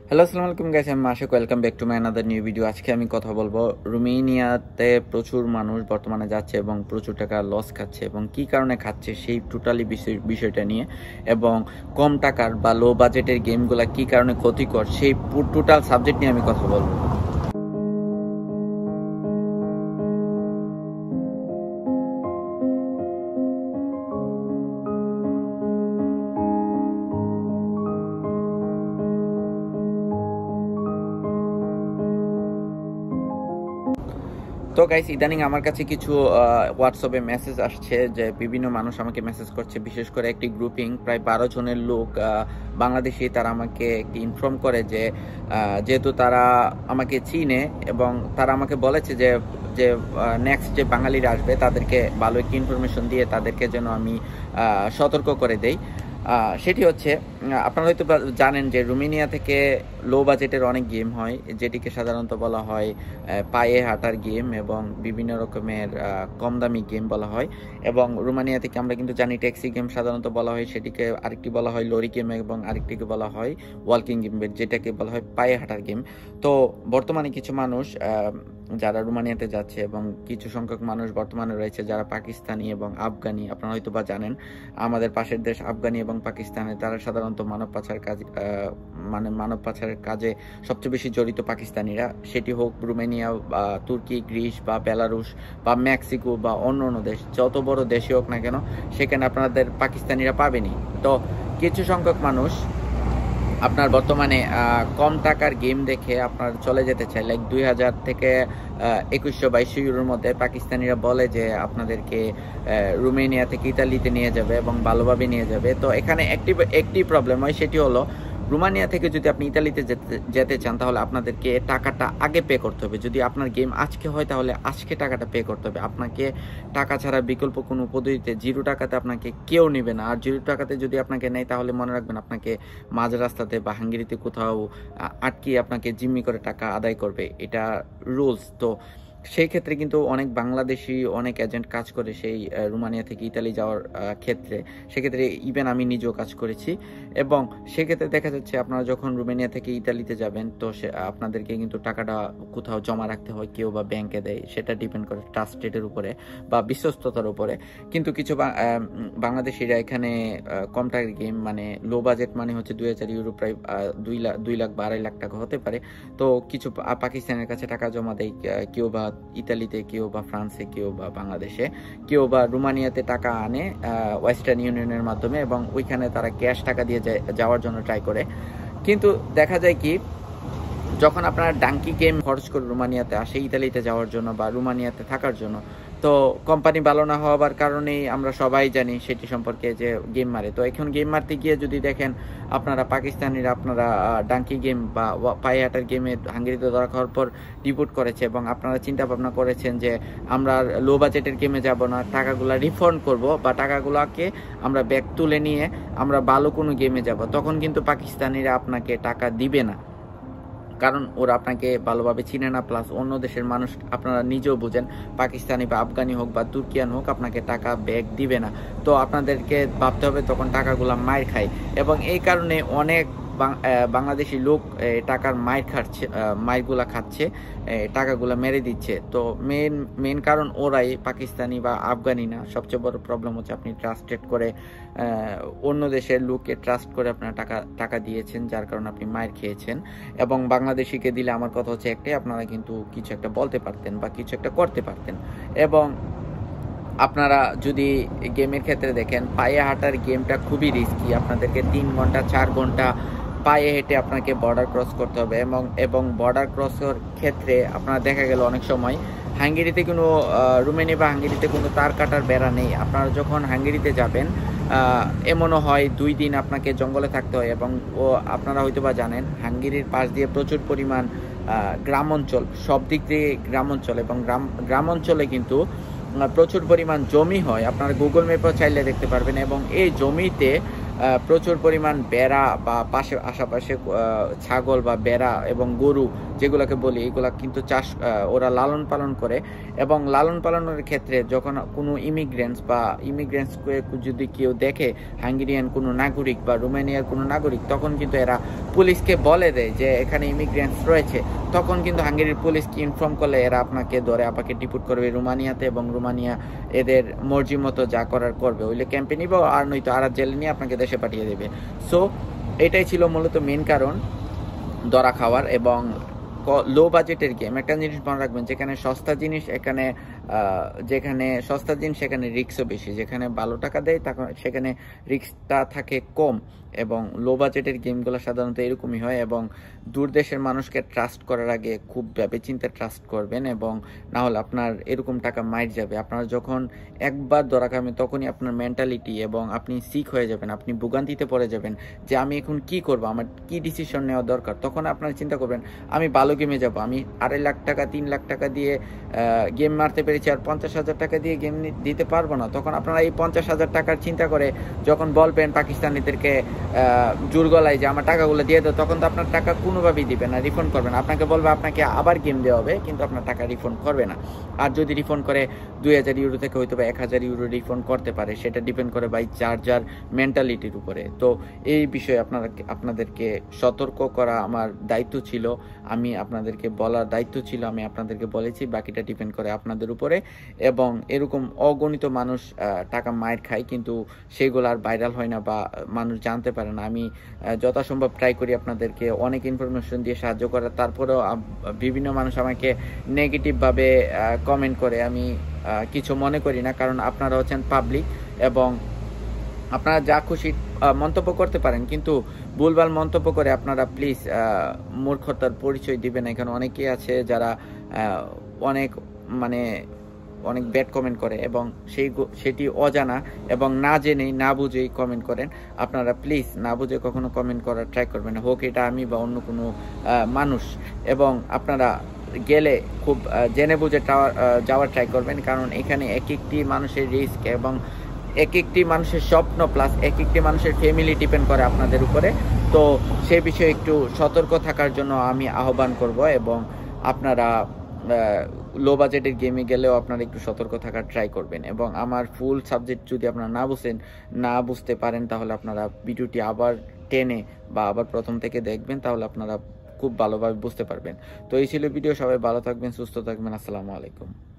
Hello আসসালামু আলাইকুম guys, আমি Mashek. Welcome back to my another new video. আজকে আমি কথা বলবো রোমানিয়াতে প্রচুর মানুষ বর্তমানে যাচ্ছে এবং প্রচুর টাকা লস খাচ্ছে এবং কি কারণে খাচ্ছে সেই টোটালি বিষয়টা নিয়ে, এবং কম টাকার বা লো বাজেটের গেমগুলা কি কারণে ক্ষতিকর সেই টোটাল সাবজেক্ট নিয়ে আমি কথা বলবো। তো গাইস, ইদানিং আমার কাছে কিছু হোয়াটসঅ্যাপে মেসেজ আসছে যে বিভিন্ন মানুষ আমাকে মেসেজ করছে, বিশেষ করে একটি গ্রুপিং প্রায় 12 জনের লোক বাংলাদেশি। তারা আমাকে একটি ইনফর্ম করে যে যেহেতু তারা আমাকে চিনে এবং তারা আমাকে বলেছে যে যে নেক্সট যে বাঙালিরা আসবে তাদেরকে ভালো একটি ইনফরমেশন দিয়ে তাদেরকে যেন আমি সতর্ক করে দেই। সেটি হচ্ছে, আপনারা হয়তো জানেন যে রোমানিয়া থেকে লো বাজেটের অনেক গেম হয়, যেটিকে সাধারণত বলা হয় পায়ে হাঁটার গেম এবং বিভিন্ন রকমের কম দামি গেম বলা হয়। এবং রোমানিয়া থেকে আমরা কিন্তু জানি ট্যাক্সি গেম সাধারণত বলা হয়, সেটিকে আরেকটি বলা হয় লরি গেম এবং আরেকটিকে বলা হয় ওয়াকিং গেম, যেটাকে বলা হয় পায়ে হাঁটার গেম। তো বর্তমানে কিছু মানুষ যারা রোমানিয়াতে যাচ্ছে এবং কিছু সংখ্যক মানুষ বর্তমানে রয়েছে যারা পাকিস্তানি এবং আফগানি। আপনারা হয়তো বা জানেন আমাদের পাশের দেশ আফগানি এবং পাকিস্তানে তারা সাধারণত মানব পাচারের কাজে সবচেয়ে বেশি জড়িত পাকিস্তানিরা, সেটি হোক রোমানিয়া বা তুর্কি, গ্রিস বা বেলারুশ বা মেক্সিকো বা অন্য অন্য দেশ, যত বড় দেশই হোক না কেন সেখানে আপনাদের পাকিস্তানিরা পাবেনি। তো কিছু সংখ্যক মানুষ আপনার বর্তমানে কম টাকার গেম দেখে আপনার চলে যেতে চায়, লাইক 2000 থেকে 2100-2200 ইউরোর মধ্যে পাকিস্তানিরা বলে যে আপনাদেরকে রোমানিয়া থেকে ইতালিতে নিয়ে যাবে এবং ভালোভাবে নিয়ে যাবে। তো এখানে একটি প্রবলেম হয়, সেটি হলো রোমানিয়া থেকে যদি আপনি ইতালিতে যেতে চান তাহলে আপনাদেরকে টাকাটা আগে পে করতে হবে। যদি আপনার গেম আজকে হয় তাহলে আজকে টাকাটা পে করতে হবে। আপনাকে টাকা ছাড়া বিকল্প কোনো পদ্ধতিতে 0 টাকাতে আপনাকে কেউ নেবে না। আর 0 টাকাতে যদি আপনাকে নেয় তাহলে মনে রাখবেন আপনাকে মাঝ রাস্তাতে বা হাঙ্গেরিতে কোথাও আটকিয়ে আপনাকে জিম্মি করে টাকা আদায় করবে, এটা রুলস। তো সেই ক্ষেত্রে কিন্তু অনেক বাংলাদেশি অনেক এজেন্ট কাজ করে সেই রোমানিয়া থেকে ইতালি যাওয়ার ক্ষেত্রে। সেক্ষেত্রে ইভেন আমি নিজেও কাজ করেছি এবং সেক্ষেত্রে দেখা যাচ্ছে আপনারা যখন রোমানিয়া থেকে ইতালিতে যাবেন তো আপনাদেরকে কিন্তু টাকাটা কোথাও জমা রাখতে হয়, কেউ বা ব্যাংকে দেয়, সেটা ডিপেন্ড করে ট্রাস্টেডের উপরে বা বিশ্বস্ততার উপরে। কিন্তু কিছু বাংলাদেশিরা এখানে কম টাকার গেম মানে লো বাজেট মানে হচ্ছে 2000 ইউরো, প্রায় 2 লাখ বা 2.5 লাখ টাকা হতে পারে। তো কিছু পাকিস্তানের কাছে টাকা জমা দেয়, কেউ বা ইতালিতে, কেউ বা ফ্রান্সে, কেউ বা বাংলাদেশে, কেউ বা রোমানিয়াতে টাকা আনে ওয়েস্টার্ন ইউনিয়নের মাধ্যমে এবং ওইখানে তারা ক্যাশ টাকা দিয়ে যাওয়ার জন্য ট্রাই করে। কিন্তু দেখা যায় কি, যখন আপনারা ডাঙ্কি গেম খরচ করে রোমানিয়াতে আসে ইতালিতে যাওয়ার জন্য বা রোমানিয়াতে থাকার জন্য, তো কোম্পানি ভালো না হওয়ার কারণেই আমরা সবাই জানি সেটি সম্পর্কে যে গেম মারে। তো এখন গেম মারতে গিয়ে যদি দেখেন আপনারা পাকিস্তানিরা আপনারা ডাঙ্কি গেম বা পায়ে হাঁটার গেমে হাঙ্গেরিতে ধরা খাওয়ার পর রিপোর্ট করেছে এবং আপনারা চিন্তা ভাবনা করেছেন যে আমরা লো বাজেটের গেমে যাব না, টাকাগুলো রিফান্ড করব বা টাকাগুলোকে আমরা ব্যাক তুলে নিয়ে আমরা ভালো কোনো গেমে যাব, তখন কিন্তু পাকিস্তানিরা আপনাকে টাকা দিবে না, কারণ ওরা আপনাকে ভালোভাবে চিনে না। প্লাস অন্য দেশের মানুষ আপনারা নিজেও বুঝেন, পাকিস্তানি বা আফগানি হোক বা তুর্কিয়ান হোক আপনাকে টাকা ব্যাক দিবে না। তো আপনাদেরকে ভাবতে হবে তখন টাকাগুলো মার খায় এবং এই কারণে অনেক বাংলাদেশি লোক টাকার মারগুলা খাচ্ছে, টাকাগুলা মেরে দিচ্ছে। তো মেন কারণ ওরাই, পাকিস্তানি বা আফগানি না। সবচেয়ে বড় প্রবলেম হচ্ছে আপনি ট্রাস্টেড করে অন্য দেশের লোককে ট্রাস্ট করে আপনারা টাকা দিয়েছেন, যার কারণে আপনি মার খেয়েছেন। এবং বাংলাদেশিকে দিলে আমার কথা হচ্ছে একটাই, আপনারা কিন্তু কিছু একটা বলতে পারতেন বা কিছু একটা করতে পারতেন। এবং আপনারা যদি গেমের ক্ষেত্রে দেখেন, পায়ে হাঁটার গেমটা খুবই রিস্কি। আপনাদেরকে 3 ঘন্টা 4 ঘন্টা পায়ে হেঁটে আপনাকে বর্ডার ক্রস করতে হবে এবং বর্ডার ক্রসের ক্ষেত্রে আপনারা দেখা গেল অনেক সময় হাঙ্গেরিতে কোনো রোমানিয়া বা হাঙ্গেরিতে কোনো তার কাটার বেড়া নেই। আপনারা যখন হাঙ্গেরিতে যাবেন এমনও হয় 2 দিন আপনাকে জঙ্গলে থাকতে হয়। এবং আপনারা হয়তো বা জানেন হাঙ্গেরির পাশ দিয়ে প্রচুর পরিমাণ গ্রাম অঞ্চল, সব দিক দিয়ে গ্রাম অঞ্চল, এবং গ্রাম অঞ্চলে কিন্তু প্রচুর পরিমাণ জমি হয়। আপনারা গুগল ম্যাপও চাইলে দেখতে পারবেন। এবং এই জমিতে প্রচুর পরিমাণ বেড়া বা আশেপাশে ছাগল বা বেড়া এবং গরু যেগুলোকে বলি, এগুলা কিন্তু ওরা লালন পালন করে। এবং লালন পালনের ক্ষেত্রে যখন কোনো ইমিগ্রেন্টসকে যদি কেউ দেখে, হাঙ্গেরিয়ান কোনো নাগরিক বা রোমানিয়ার কোনো নাগরিক, তখন কিন্তু এরা পুলিশকে বলে দেয় যে এখানে ইমিগ্রেন্টস রয়েছে। তখন কিন্তু হাঙ্গেরির পুলিশকে ইনফর্ম করলে এরা আপনাকে ধরে আপনাকে ডিপোর্ট করবে রোমানিয়াতে, এবং রোমানিয়া এদের মর্জি মতো যা করার করবে, ওইলে ক্যাম্পে নিবে আর নয়তো আর জেলে নিয়ে আপনাকে দেশে পাঠিয়ে দেবে। সো এটাই ছিল মূলত মেন কারণ ধরা খাওয়ার। এবং লো বাজেটের গেম, একটা জিনিস মনে রাখবেন, যেখানে সস্তা জিনিস সেখানে রিস্কও বেশি। যেখানে ভালো টাকা দেয় সেখানে রিস্কটা থাকে কম। এবং লো বাজেটের গেমগুলো সাধারণত এরকমই হয়। এবং দূর দেশের মানুষকে ট্রাস্ট করার আগে খুব ভেবেচিন্তে ট্রাস্ট করবেন, এবং না হলে আপনার এরকম টাকা মাইর যাবে। আপনারা যখন একবার ধরা খাবেন তখনই আপনার মেন্টালিটি এবং আপনি সিক হয়ে যাবেন, আপনি ভোগান্তিতে পড়ে যাবেন যে আমি এখন কি করব, আমার কি ডিসিশন নেওয়া দরকার। তখন আপনারা চিন্তা করবেন আমি ভালো গেমে যাব, আমি 2.5 লাখ টাকা 3 লাখ টাকা দিয়ে গেম মারতে পেরেছি, আর 50,000 টাকা দিয়ে গেম দিতে পারবো না। তখন আপনারা এই 50,000 টাকার চিন্তা করে যখন বলবেন পাকিস্তানিদেরকে জোর গলায় যে আমার টাকাগুলো দিয়ে দাও, তখন তো আপনার টাকা কোনোভাবেই দিবে না, রিফান্ড করবে না। আপনাকে বলবে আপনাকে আবার গেম দেওয়া হবে, কিন্তু আপনার টাকা রিফান্ড করবে না। আর যদি রিফান্ড করে 2000 ইউরো থেকে হয়তো বা 1000 ইউরো রিফান্ড করতে পারে, সেটা ডিপেন্ড করে বাই যার মেন্টালিটির উপরে। তো এই বিষয়ে আপনাদেরকে সতর্ক করা আমার দায়িত্ব ছিল, আমি আপনাদেরকে বলার দায়িত্ব ছিল, আমি আপনাদেরকে বলেছি, বাকিটা ডিপেন্ড করে আপনাদের উপরে। এবং এরকম অগণিত মানুষ টাকা মায়ের খায়, কিন্তু সেগুলো আর ভাইরাল হয় না বা মানুষ জানতে পারে না। আমি যথাসম্ভব ট্রাই করি আপনাদেরকে অনেক ইনফরমেশন দিয়ে সাহায্য করার, তারপরেও বিভিন্ন মানুষ আমাকে নেগেটিভভাবে কমেন্ট করে। আমি কিছু মনে করি না, কারণ আপনারা হচ্ছেন পাবলিক এবং আপনারা যা খুশি মন্তব্য করতে পারেন, কিন্তু ভুলভাল মন্তব্য করে আপনারা প্লিজ মূর্খতার পরিচয় দিবেন। এখানে অনেকেই আছে যারা অনেক ব্যাড কমেন্ট করে, এবং সেটি অজানা এবং না জেনেই না বুঝেই কমেন্ট করেন। আপনারা প্লিজ না বুঝে কখনো কমেন্ট করার ট্রাই করবেন না, হোক এটা আমি বা অন্য কোনো মানুষ। এবং আপনারা গেলে খুব জেনে বুঝে যাওয়ার ট্রাই করবেন, কারণ এখানে এক একটি মানুষের রিস্ক এবং এক একটি মানুষের স্বপ্ন প্লাস এক একটি মানুষের ফ্যামিলি ডিপেন্ড করে আপনাদের উপরে। তো সে বিষয়ে একটু সতর্ক থাকার জন্য আমি আহ্বান করব। এবং আপনারা লো বাজেটের গেমে গেলেও আপনারা একটু সতর্ক থাকার ট্রাই করবেন। এবং আমার ফুল সাবজেক্ট যদি আপনারা না বুঝতে পারেন, তাহলে আপনারা ভিডিওটি আবার টেনে বা আবার প্রথম থেকে দেখবেন, তাহলে আপনারা খুব ভালোভাবে বুঝতে পারবেন। তো এই ছিল ভিডিও, সবাই ভালো থাকবেন, সুস্থ থাকবেন, আসসালামু আলাইকুম।